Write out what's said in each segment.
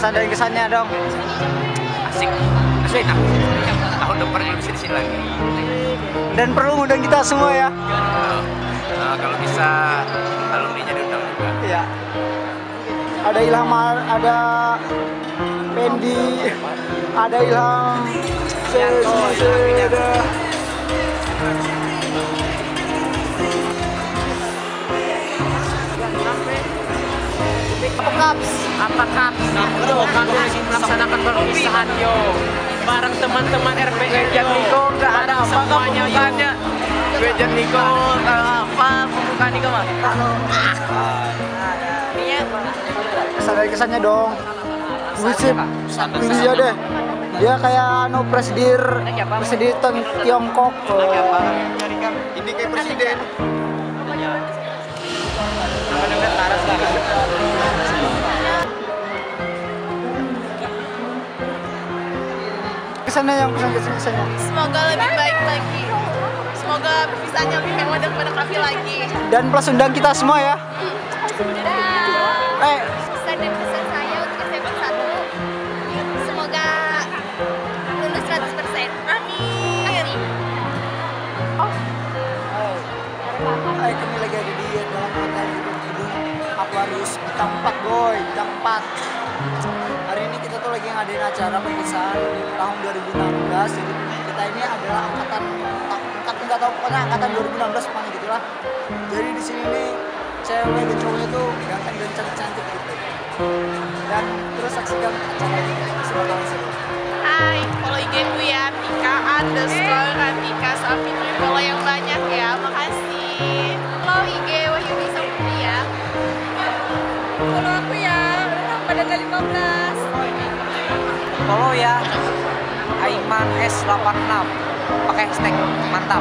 kesan dan kesannya dong. Asik, asik enak. Tahun depan yang bisa di sini lagi. Dan perlu ngundang kita semua ya. Kalau bisa alumni-nya diundang juga. Iya. Ada Ilham, ada Pendi, ada Ilham. Apakah kamu melaksanakan perpisahan yo bareng teman-teman RPG Niko? Nggak ada semuanya bukannya Wejan Niko apa pembukaan Niko mah? Iya. Kesan-kesannya dong. Wisip, India deh. Dia kayak presiden Tiongkok. Ini kayak presiden. Kesannya kesannya. Semoga lebih baik lagi. Semoga perpisahannya lebih mewah dan menangkapi lagi. Dan plus undang kita semua ya. Pesan dan pesan saya untuk SMA 1. Semoga lulus 100%. Amin. Kami lagi ada di dalam hotel gedung Aquarius bintang 4 boy, bintang 4. Hari ini kita tuh lagi ngadain acara perpisahan tahun 2016. Jadi kita ini adalah angkatan nggak tahu pokoknya angkatan 2016 pokoknya gitulah. Jadi di sini nih cewek dan cowoknya tuh ganteng dan cantik gitu. Dan terus saksikan acara ini semoga seru. Hai, follow IG gue ya, Tika_Ratika Safitri, follow yang banyak ya, makasih. Follow IG Wahyudi Safitri ya. Follow aku ya, pada kali 15. Follow ya Aiman S86 pakai hashtag mantap.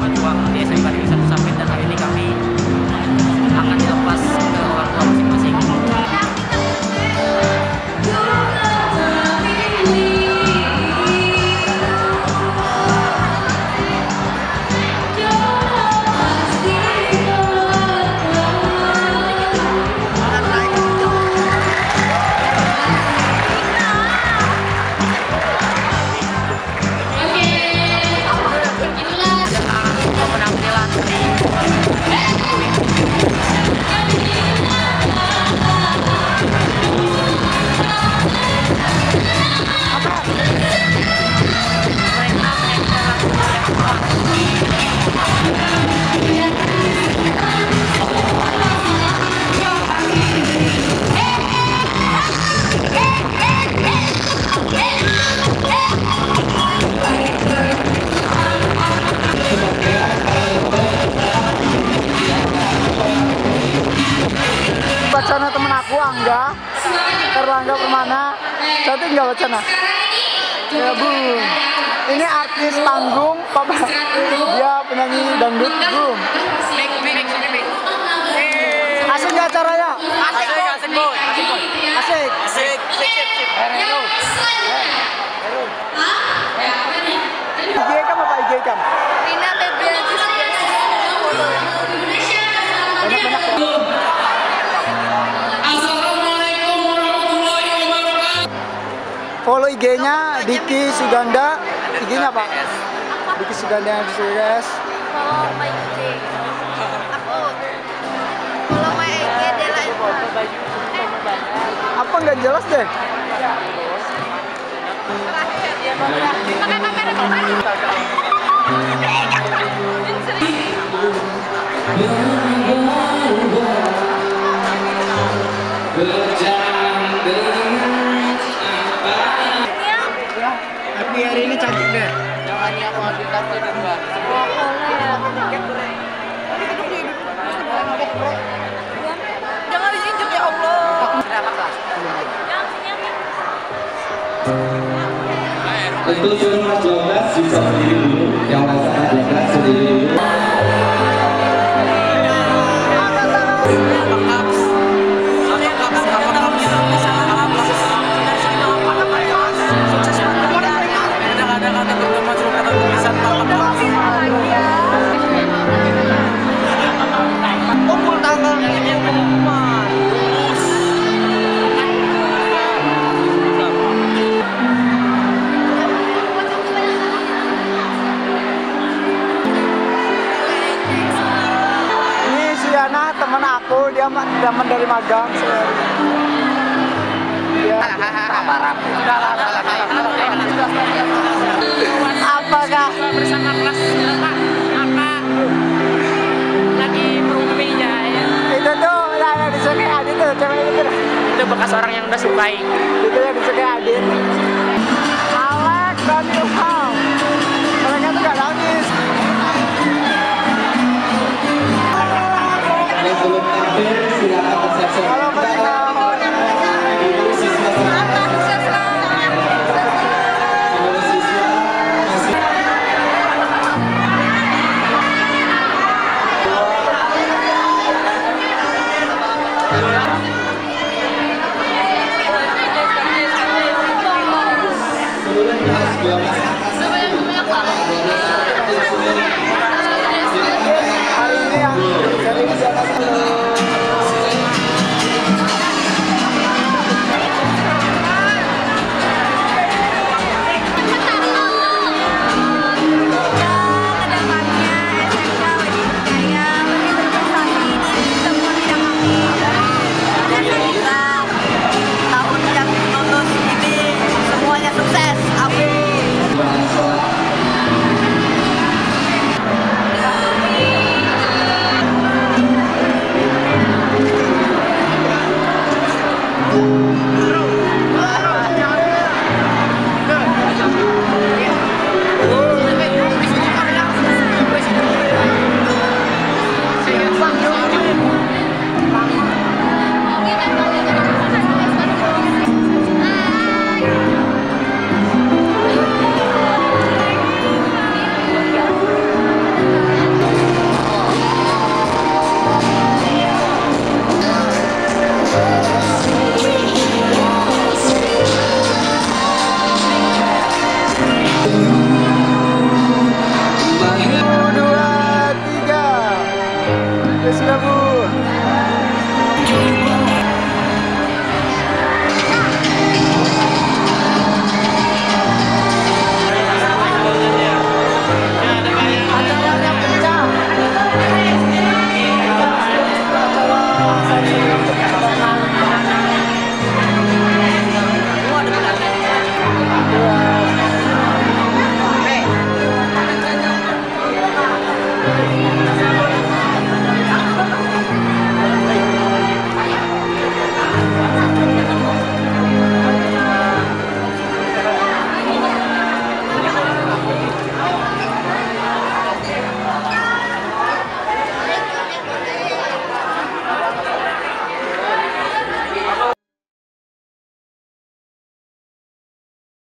berjuang di SMK Negeri 1 Sampit, dan hari ini kami akan dilepas ke orang tua masing-masing. Bacana temen aku Angga Erlangga Permana, cantik nggak bacana? Ya bung, ini artis panggung, papa dia penyanyi dangdut bung. Asik nggak acaranya? Asik boy, asik boy. Asik. Asik, sip. IG kan apa IG kan? Rina Febriansyah, guys. Banyak-banyak ya. Follow IG-nya Diki Suganda. IG-nya apa? Diki Suganda guys. Follow my IG. Aku. Follow my IG Dela Irma. Apa nggak jelas deh? Pakai kamera Tapi hari ini cantik deh. Jangan yang mau dikasih dua. Jangan diinjek ya Allah. Untuk nomor 12 bisa berdiri dulu, yang lain 12 berdiri dulu. Temen aku dia teman dari magang ya. Apakah bersama kelas apa lagi berumpinya ya? itu tuh yang disukai Adi tuh cewek itu? Itu bekas orang yang udah sukai.